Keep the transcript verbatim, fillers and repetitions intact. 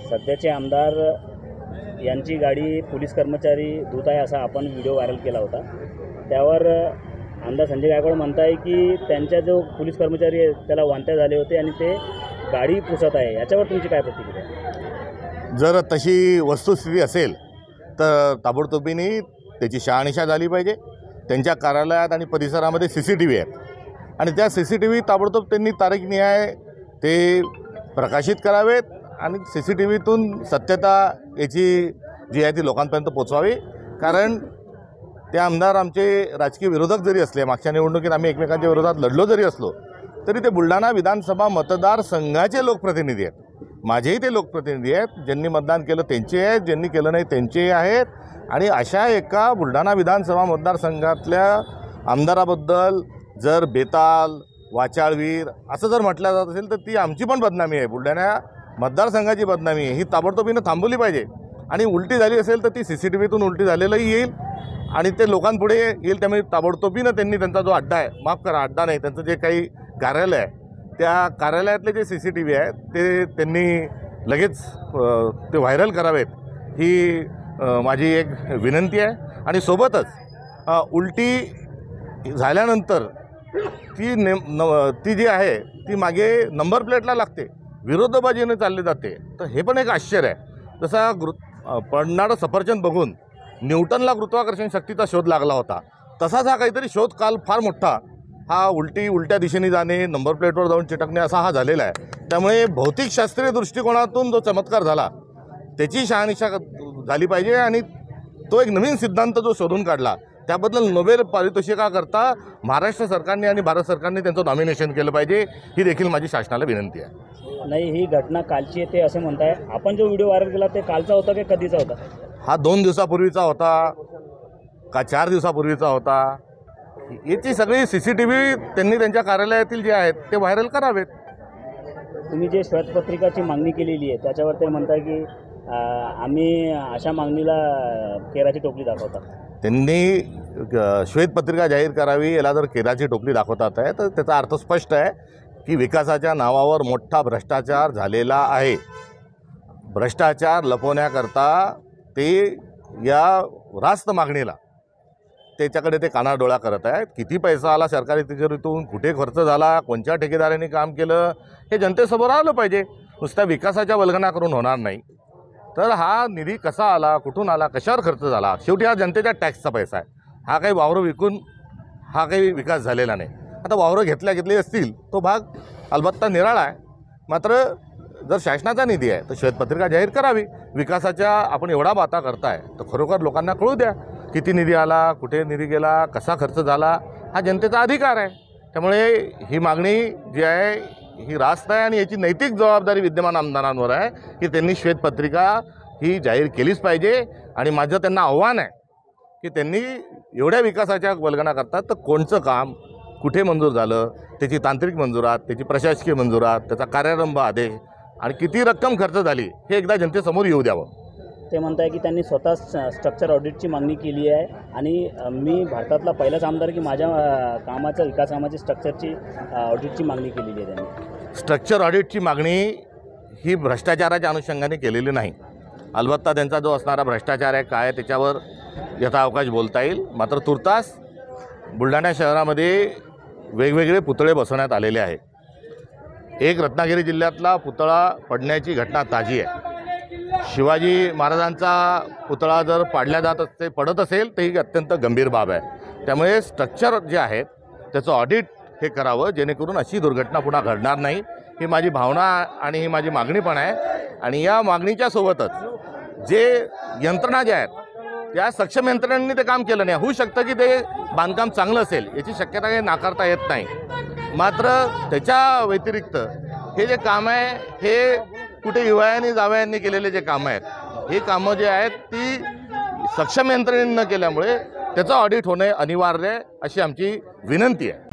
सध्याचे आमदार यांची गाडी पोलीस कर्मचारी धुत आहे असा आपण व्हिडिओ व्हायरल केला होता। त्यावर आमदार संजय गायकवाड म्हणताय की त्यांच्या जो पोलीस कर्मचारी आहे त्याला वांते झाले होते आणि ते गाडी पुसत आहे, याच्यावर तुमची काय प्रतिक्रिया? जर तशी वस्तुस्थिती असेल तर ताबडतोबीने त्याची शहानिशा झाली पाहिजे। त्यांच्या कार्यालयात आणि परिसरामध्ये सी सी टी व्ही आहेत आणि त्या सी सी टी व्ही ताबडतोब त्यांनी तारीखनिहाय ते प्रकाशित करावेत आणि सी सी टी व्हीतून सत्यता याची जी आहे ती लोकांपर्यंत पोचवावी। कारण ते आमदार आमचे राजकीय विरोधक जरी असले, मागच्या निवडणुकीत आम्ही एकमेकांच्या विरोधात लढलो जरी असलो तरी ते बुलढाणा विधानसभा मतदारसंघाचे लोकप्रतिनिधी आहेत। माझेही ते लोकप्रतिनिधी आहेत, ज्यांनी मतदान केलं त्यांचे आहेत, ज्यांनी केलं नाही त्यांचेही आहेत। आणि अशा एका बुलढाणा विधानसभा मतदारसंघातल्या आमदाराबद्दल जर बेताल, वाचाळवीर असं जर म्हटलं जात असेल तर ती आमची पण बदनामी आहे, बुलढाणा मतदारसंघाची बदनामी आहे। ही ताबडतोबीनं थांबवली पाहिजे आणि उलटी झाली असेल तर ती सी सी टी व्हीतून उलटी झालेलंही येईल आणि ते लोकांपुढे येईल। त्यामुळे ताबडतोबीनं त्यांनी त्यांचा जो अड्डा आहे, माफ करा अड्डा नाही, त्यांचं जे काही कार्यालय आहे त्या कार्यालयातले जे सी सी टी व्ही आहेत ते त्यांनी लगेच ते व्हायरल करावेत, ही माझी एक विनंती आहे। आणि सोबतच उलटी झाल्यानंतर ती नेम न ती जी आहे ती मागे नंबर प्लेटला लागते, विरोधबाजीने चालली जाते, तर हे पण एक आश्चर्य आहे। जसा गृ पडणारं सफरचंद बघून न्यूटनला गुरुत्वाकर्षण शक्तीचा शोध लागला होता, तसाच हा काहीतरी शोध काल फार मोठा हा उलटी उलट्या दिशेने जाणे, नंबर प्लेटवर जाऊन चिटकणे असा हा झालेला आहे। त्यामुळे भौतिकशास्त्रीय दृष्टिकोनातून जो चमत्कार झाला त्याची शहानिशा झाली पाहिजे आणि तो एक नवीन सिद्धांत जो शोधून काढला त्याबद्दल नोबेल पारितोषिकाकरता महाराष्ट्र सरकारने आणि भारत सरकारने त्यांचं नॉमिनेशन केलं पाहिजे, ही देखील माझी शासनाला विनंती आहे। नाही, ही घटना कालची आहे ते असे म्हणताय, आपण जो व्हिडिओ व्हायरल केला ते कालचा होता की कधीचा होता? हा दोन दिवसापूर्वीचा होता का चार दिवसापूर्वीचा होता? याची सगळी सी सी टी व्ही त्यांनी त्यांच्या कार्यालयातील जे आहेत ते व्हायरल करावेत। तुम्ही जे श्वेतपत्रिकाची मागणी केलेली आहे त्याच्यावर ते म्हणताय की आम्ही अशा मागणीला केराची टोपली दाखवता। त्यांनी श्वेतपत्रिका जाहीर करावी, याला जर केराची टोपली दाखवतात आहे तर त्याचा अर्थ स्पष्ट आहे की विकासाच्या नावावर मोठा भ्रष्टाचार झालेला आहे। भ्रष्टाचार लपवण्याकरता ते या रास्त मागणीला त्याच्याकडे ते कानाडोळा करत आहेत। किती पैसा आला सरकारी तिजोरीतून, कुठे खर्च झाला, कोणत्या ठेकेदारांनी काम केलं, हे जनतेसमोर आलं पाहिजे। नुसत्या विकासाच्या वल्गना करून होणार नाही, तर हा निधी कसा आला, कुठून आला, कशावर खर्च झाला, शेवटी हा जनतेच्या टॅक्सचा पैसा आहे। हा काही वावरं विकून हा काही विकास झालेला नाही। आता वावरं घेतल्या घेतली असतील तो भाग अलबत्ता निराळा आहे, मात्र जर शासनाचा निधी आहे तर श्वेतपत्रिका जाहीर करावी। विकासाच्या आपण एवढा बाता करताय तर खरोखर लोकांना कळू द्या किती निधी आला, कुठे निधी गेला, कसा खर्च झाला, हा जनतेचा अधिकार आहे। त्यामुळे ही मागणी जी आहे ही रास्त आहे आणि याची नैतिक जबाबदारी विद्यमान आमदारांवर आहे की त्यांनी श्वेतपत्रिका ही जाहीर केलीच पाहिजे। आणि माझं त्यांना आव्हान आहे की त्यांनी एवढ्या विकासाच्या वल्गना करतात तर कोणचं काम कुठे मंजूर झालं, त्याची तांत्रिक मंजुरात, त्याची प्रशासकीय मंजुरात, त्याचा कार्यारंभ आदेश आणि किती रक्कम खर्च झाली हे एकदा जनतेसमोर येऊ द्यावं। ते म्हणताय की त्यांनी स्वतः स्ट्रक्चर ऑडिटची मागणी केली आहे आणि मी भारतातला पहिलाच आमदार की माझ्या कामाचं विकास कामाची स्ट्रक्चरची ऑडिटची मागणी केलेली आहे त्यांनी। स्ट्रक्चर ऑडिटची मागणी ही भ्रष्टाचाराच्या अनुषंगाने केलेली नाही। अलबत्ता त्यांचा जो असणारा भ्रष्टाचार आहे काय त्याच्यावर यथाअवकाश बोलता येईल, मात्र तुर्तास बुलढाणा शहरामध्ये वेगवेगळे पुतळे बसवण्यात आलेले आहे। एक रत्नागिरी जिल्ह्यातला पुतळा पडण्याची घटना ताजी आहे। शिवाजी महाराजांचा पुतळा जर पाडल्या जात असते पडत असेल तर ही अत्यंत गंभीर बाब आहे। त्यामुळे स्ट्रक्चर जे आहेत त्याचं ऑडिट हे करावं जेणेकरून अशी दुर्घटना पुन्हा घडणार नाही, ही माझी भावना आणि ही माझी मागणी पण आहे। आणि या मागणीच्या सोबतच जे यंत्रणा ज्या आहेत त्या सक्षम यंत्रणांनी ते काम केलं नाही। होऊ शकतं की ते बांधकाम चांगलं असेल, याची शक्यता काही नाकारता येत नाही, मात्र त्याच्या व्यतिरिक्त हे जे काम आहे हे कुठे युवयांनी जावयांनी केलेले जे कामं आहेत, हे कामं जे आहेत ती सक्षम यंत्रणेने न केल्यामुळे त्याचं ऑडिट होणे अनिवार्य आहे, अशी आमची विनंती आहे।